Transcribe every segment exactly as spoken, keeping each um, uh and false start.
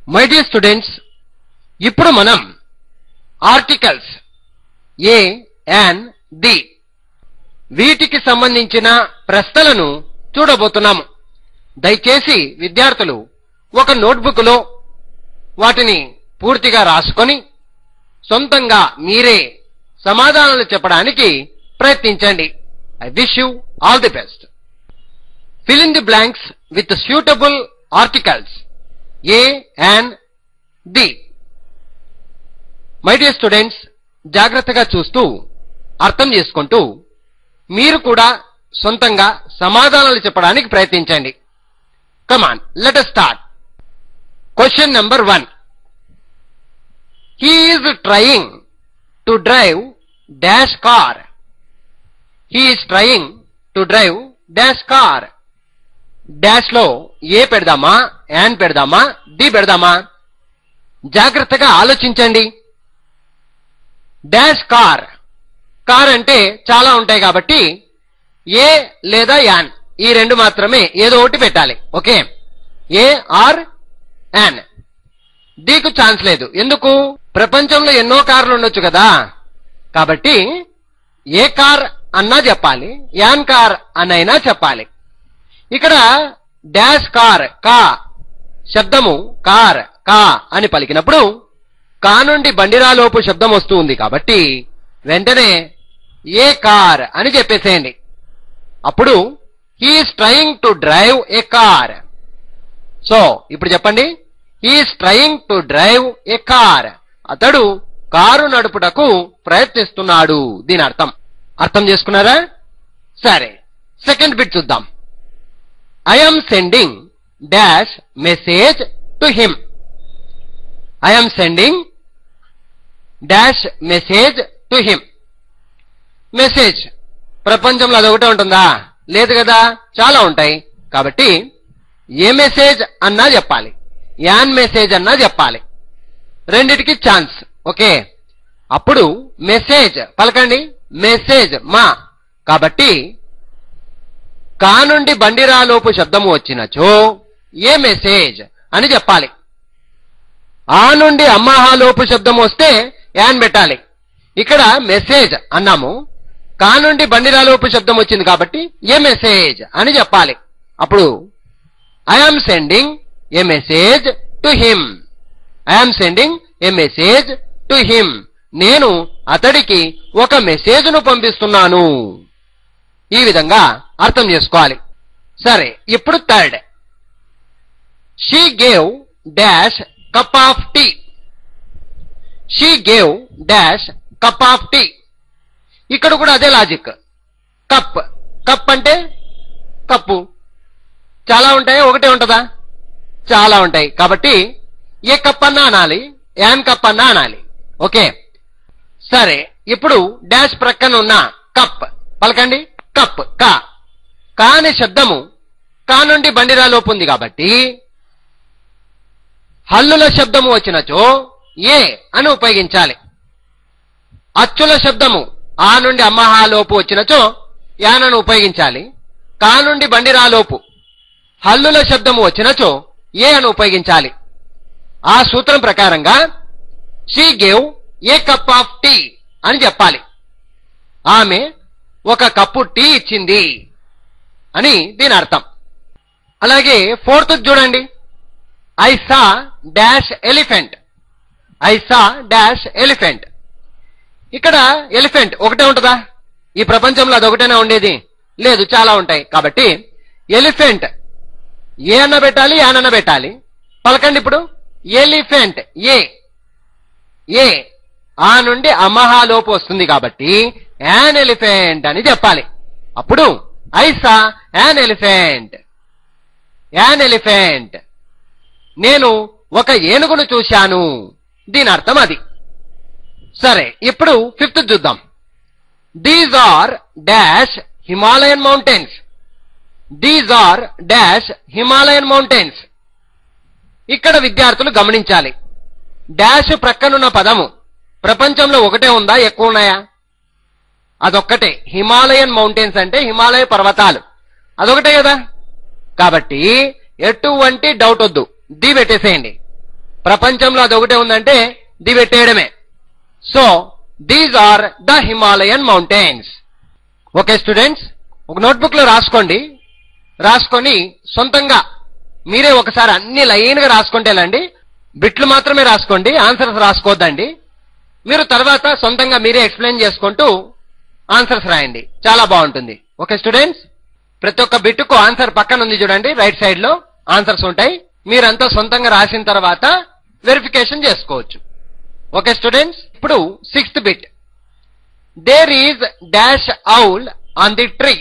My dear students, ఇప్పుడు మనం articles a and the వీటికి సంబంధించిన ప్రశ్నలను చూడబోతున్నాము. దయచేసి విద్యార్థులు ఒక నోట్బుక్ లో వాటిని పూర్తిగా రాసుకొని సొంతంగా మీరే సమాధానాలు చెప్పడానికి ప్రయత్నించండి. I wish you all the best. Fill in the blanks with suitable articles a and the. My dear students, జాగ్రత్తగా చూస్తూ అర్థం చేసుకుంటూ మీరు కూడా సొంతంగా సమాధానాలు చెప్పడానికి ప్రయత్నించండి. Come on, let us start. Question number one. He is trying to drive dash car. He is trying to drive dash car. Dash లో ఏ పెడదామా, యాన్ పెడదామా, డి పెడదామా? జాగ్రత్తగా ఆలోచించండి. డాష్ కార్, కార్ అంటే చాలా ఉంటాయి కాబట్టి ఏ లేదా యాన్ ఈ రెండు మాత్రమే ఏదో ఒకటి పెట్టాలి. Okay, a or an. డీకు ఛాన్స్ లేదు. ఎందుకు? ప్రపంచంలో ఎన్నో కార్లు ఉండొచ్చు కదా, కాబట్టి ఏ కార్ అన్నా చెప్పాలి, యాన్ కార్ అన్నైనా చెప్పాలి. ఇక్కడ డాష్ కార్, కా శబ్దము కార్, కా అని పలికినప్పుడు కా నుండి బండిరాలోపు శబ్దం వస్తూ ఉంది కాబట్టి వెంటనే ఏ కార్ అని చెప్పేసేయండి. అప్పుడు he's trying to drive a car. So ఇప్పుడు చెప్పండి, he's trying to drive a car. అతడు కారు నడుపుటకు ప్రయత్నిస్తున్నాడు. దీని అర్థం అర్థం చేసుకున్నారా? సరే, సెకండ్ బిట్ చూద్దాం. I am sending dash message to him. I am sending dash message to him. Message ప్రపంచంలో అదొకటే ఉంటుందా? లేదు కదా, చాలా ఉంటాయి. కాబట్టి ఏ మెసేజ్ అన్నా చెప్పాలి, యాన్ మెసేజ్ అన్నా చెప్పాలి. రెండిటికి ఛాన్స్. ఓకే, అప్పుడు మెసేజ్ పలకండి, మెసేజ్ మా. కాబట్టి కా నుండి బండిరాలోపు శబ్దము వచ్చినచో ఏ మెసేజ్ అని చెప్పాలి. ఆ నుండి అమ్మాహాలోపు శబ్దం వస్తే యాన్ పెట్టాలి. ఇక్కడ మెసేజ్ అన్నాము, కా నుండి బండిరాలోపు శబ్దం వచ్చింది కాబట్టి ఏ మెసేజ్ అని చెప్పాలి. అప్పుడు I am sending a message to him. I am sending a message to him. నేను అతడికి ఒక మెసేజ్ ను పంపిస్తున్నాను. ఈ విధంగా అర్థం చేసుకోవాలి. సరే, ఇప్పుడు third. She gave dash cup of tea. She gave dash cup of tea. ఇక్కడ కూడా అదే లాజిక్. కప్, కప్ అంటే కప్పు. చాలా ఉంటాయి, ఒకటే ఉంటుందా? చాలా ఉంటాయి. కాబట్టి ఏ కప్ అన్నా అనాలి, యాన్ కప్ అన్నా అనాలి. ఓకే, సరే. ఇప్పుడు డాష్ ప్రక్కన ఉన్న కప్ పలకండి. కప్, కా. కా అనే శబ్దము కా నుండి బండిరాలోపు ఉంది కాబట్టి హల్లుల శబ్దము వచ్చినచో ఏ అని ఉపయోగించాలి. అచ్చుల శబ్దము ఆ నుండి అమ్మహాలోపు వచ్చినచో యానను ఉపయోగించాలి. కా నుండి బండిరాలోపు హల్లుల శబ్దము వచ్చినచో ఏ అని ఉపయోగించాలి. ఆ సూత్రం ప్రకారంగా she gave a cup of tea అని చెప్పాలి. ఆమె ఒక కప్పు టీ ఇచ్చింది అని దీని అర్థం. అలాగే ఫోర్త్ చూడండి. I saw dash elephant. I saw dash elephant. ఇక్కడ ఎలిఫెంట్ ఒకటే ఉంటుందా? ఈ ప్రపంచంలో అదొకటేనా ఉండేది? లేదు, చాలా ఉంటాయి. కాబట్టి ఎలిఫెంట్ ఏ అన్న పెట్టాలి, యానన్న పెట్టాలి. పలకండి ఇప్పుడు. ఎలిఫెంట్ ఏ. ఏ ఆ నుండి అమహాలోపు వస్తుంది కాబట్టి యాన్ ఎలిఫెంట్ అని చెప్పాలి. అప్పుడు I saw an elephant. An elephant. నేను ఒక ఏనుగును చూశాను. దీని అర్థం అది. సరే, ఇప్పుడు ఫిఫ్త్ చూద్దాం. These are dash Himalayan mountains. These are dash Himalayan mountains. ఇక్కడ విద్యార్థులు గమనించాలి. డాష్ ప్రక్కనున్న పదము ప్రపంచంలో ఒకటే ఉందా, ఎక్కువ ఉన్నాయా? అదొక్కటే. హిమాలయన్ మౌంటైన్స్ అంటే హిమాలయ పర్వతాలు, అదొకటే కదా. కాబట్టి ఎటువంటి డౌట్ వద్దు, ది పెట్టేసేయండి. ప్రపంచంలో అదొకటే ఉందంటే ది పెట్టేయడమే. So these are the Himalayan mountains. Okay students, ఒక నోట్బుక్ లో రాసుకోండి. రాసుకొని సొంతంగా మీరే ఒకసారి అన్ని లైన్ గా రాసుకుంటే వెళ్ళండి. బిట్లు మాత్రమే రాసుకోండి, ఆన్సర్స్ రాసుకోవద్దండి. మీరు తర్వాత సొంతంగా మీరే ఎక్స్ప్లెయిన్ చేసుకుంటూ ఆన్సర్స్ రాయండి, చాలా బాగుంటుంది. ఓకే స్టూడెంట్స్, ప్రతి ఒక్క బిట్టుకు ఆన్సర్ పక్కన ఉంది చూడండి, రైట్ సైడ్ లో ఆన్సర్స్ ఉంటాయి. మీరంతా సొంతంగా రాసిన తర్వాత వెరిఫికేషన్ చేసుకోవచ్చు. ఓకే స్టూడెంట్స్, ఇప్పుడు sixth bit. There is dash owl on the tree.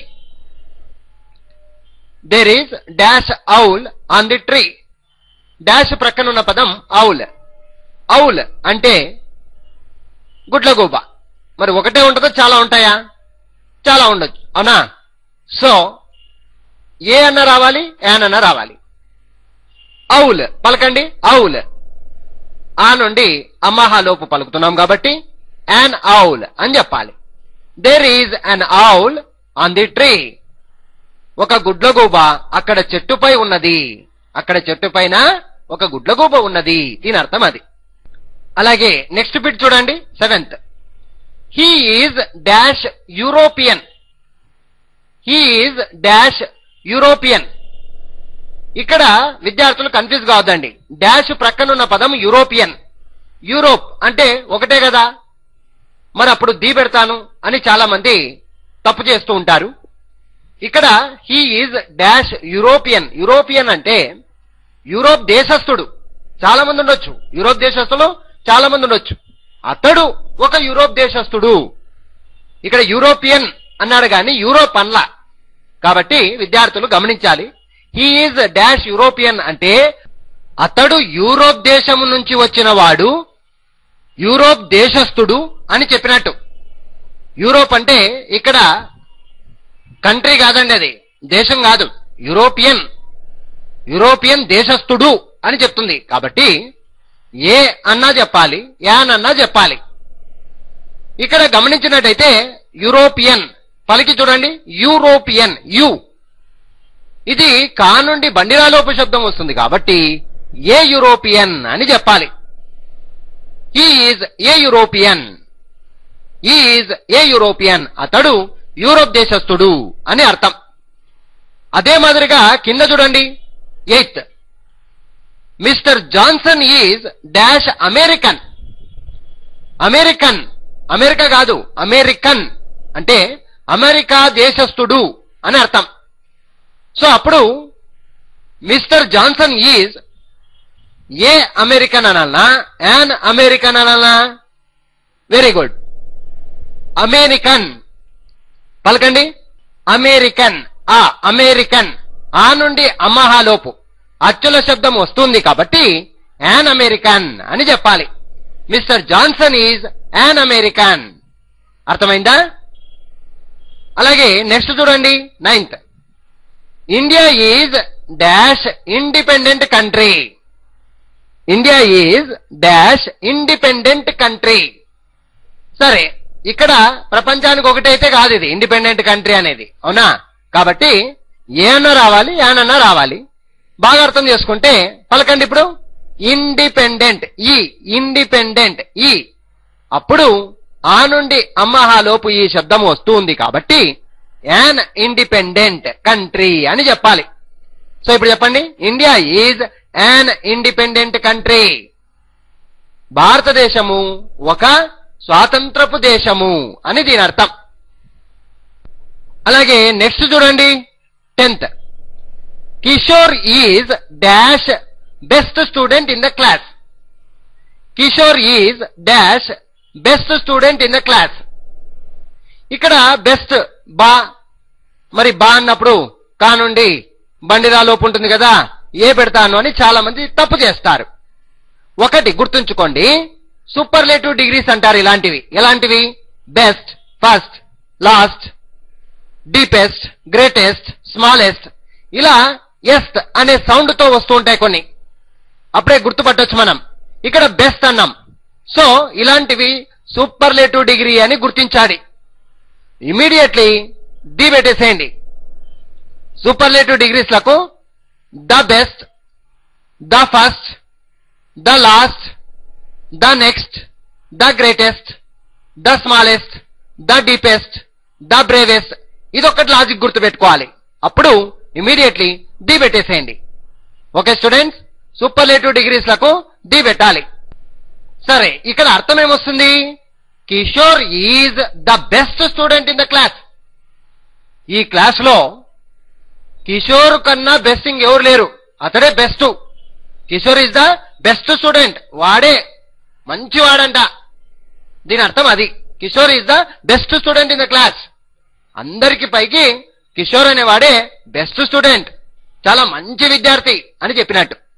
There is dash owl on the tree. Dash ప్రక్కన ఉన్న పదం ఔల్. ఔల్ అంటే గుడ్లగూబ. మరి ఒకటే ఉంటుందో చాలా ఉంటాయా? చాలా ఉండొచ్చు, అవునా? సో ఏ అన్న రావాలి, యాన్ అన్న రావాలి. ఔల్ పలకండి, ఔల్. ఆ నుండి అమ్మహా లోపు పలుకుతున్నాం కాబట్టి యాన్ ఔల్ అని చెప్పాలి. There is an owl on the tree. ఒక గుడ్లగూబ అక్కడ చెట్టుపై ఉన్నది. అక్కడ చెట్టు పైన ఒక గుడ్లగూబ ఉన్నది, దీని అర్థం అది. అలాగే నెక్స్ట్ బిట్ చూడండి, seventh. He is dash European. He is dash European. ఇక్కడ విద్యార్థులు కన్ఫ్యూజ్ కావద్దండి. డాష్ ప్రక్కనున్న పదం యూరోపియన్. యూరోప్ అంటే ఒకటే కదా, మరి అప్పుడు ది పెడతాను అని చాలా మంది తప్పు చేస్తూ ఉంటారు. ఇక్కడ he is dash European. European అంటే యూరోప్ దేశస్థుడు. చాలా మంది ఉండొచ్చు, యూరోప్ దేశస్థులు చాలా మంది ఉండొచ్చు. అతడు ఒక యూరోప్ దేశస్థుడు. ఇక్కడ యూరోపియన్ అన్నాడు కానీ యూరోప్ అన్లా. కాబట్టి విద్యార్థులు గమనించాలి. హీ ఈజ్ డాష్ యూరోపియన్ అంటే అతడు యూరోప్ దేశము నుంచి వచ్చిన వాడు, యూరోప్ దేశస్థుడు అని చెప్పినట్టు. యూరోప్ అంటే ఇక్కడ కంట్రీ కాదండి, అది దేశం కాదు. యూరోపియన్, యూరోపియన్ దేశస్థుడు అని చెప్తుంది. కాబట్టి ఏ అన్నా చెప్పాలి, యాన్ అన్నా చెప్పాలి. ఇక్కడ గమనించినట్టయితే యూరోపియన్ పలికి చూడండి, యూరోపియన్. యు ఇది కా నుండి బండిరాలోపు శబ్దం వస్తుంది కాబట్టి ఏ యూరోపియన్ అని చెప్పాలి. He is a European. He is a European. అతడు యూరోప్ దేశస్థుడు అని అర్థం. అదే మాదిరిగా కింద చూడండి, eighth. Mister Johnson is dash American. American America కాదు, అమెరికన్ అంటే అమెరికా దేశస్థుడు అని అర్థం. సో అప్పుడు Mister Johnson is a American అనాలనా, యాన్ అమెరికన్ అనాలనా? వెరీ గుడ్, అమెరికన్ పలకండి. అమెరికన్. ఆ అమెరికన్, ఆ నుండి అమ్మహాలోపు అచ్చుల శబ్దం వస్తుంది కాబట్టి యాన్ అమెరికన్ అని చెప్పాలి. Mister Johnson is an American. అర్థమైందా? అలాగే నెక్స్ట్ చూడండి, ninth. India is dash independent country. India is dash independent country. సరే, ఇక్కడ ప్రపంచానికి ఒకటైతే కాదు ఇది ఇండిపెండెంట్ కంట్రీ అనేది, అవునా? కాబట్టి ఏ అన్నా రావాలి, యాన్ అన్నా రావాలి. బాగా అర్థం చేసుకుంటే పలకండి ఇప్పుడు. ఇండిపెండెంట్, ఈ ఇండిపెండెంట్ ఈ. అప్పుడు ఆ నుండి అమ్మహాలోపు ఈ శబ్దం వస్తూ ఉంది కాబట్టి యాన్ ఇండిపెండెంట్ కంట్రీ అని చెప్పాలి. సో ఇప్పుడు చెప్పండి, India is an independent country. భారతదేశము ఒక స్వాతంత్రపు దేశము అని దీని అర్థం. అలాగే నెక్స్ట్ చూడండి, tenth. Kishore is dash best student in the class. Kishore is dash best student in the class. ఇక్కడ బెస్ట్ బా, మరి బా అన్నప్పుడు కా నుండి బండిరాలోపు ఉంటుంది కదా, ఏ పెడతాను అని చాలా మంది తప్పు చేస్తారు. ఒకటి గుర్తుంచుకోండి, సూపర్లేటివ్ డిగ్రీస్ అంటారు ఇలాంటివి. ఎలాంటివి? Best, first, last, deepest, greatest, smallest. ఇలా ఎస్ట్ అనే సౌండ్ తో వస్తూ ఉంటాయి కొన్ని, అప్పుడే గుర్తుపట్టొచ్చు మనం. ఇక్కడ బెస్ట్ అన్నాం, సో ఇలాంటివి సూపర్లేటివ్ డిగ్రీ అని గుర్తించాలి. ఇమీడియట్లీ ది పెట్టేసేయండి. సూపర్లేటివ్ డిగ్రీస్ లకు the best, the first, the last, the next, the greatest, the smallest, the deepest, the bravest. ఇది ఒక్కటి లాజిక్ గుర్తు పెట్టుకోవాలి. అప్పుడు ఇమీడియట్లీ డి పెట్టేసేయండి. ఓకే స్టూడెంట్స్, సూపర్లేటివ్ డిగ్రీస్ లకు డి పెట్టాలి. సరే, ఇక్కడ అర్థం ఏమొస్తుంది? Kishore is the best student in the class. ఈ క్లాస్ లో కిషోర్ కన్నా బెస్ట్ ఇంకెవరు లేరు, అతడే best. Kishore is the best student, వాడే మంచివాడంట. దీని అర్థం అది. Kishore is the best student in the class. అందరికి పైకి కిషోర్ అనేవాడే బెస్ట్ స్టూడెంట్, చాలా మంచి విద్యార్థి అని చెప్పినట్టు.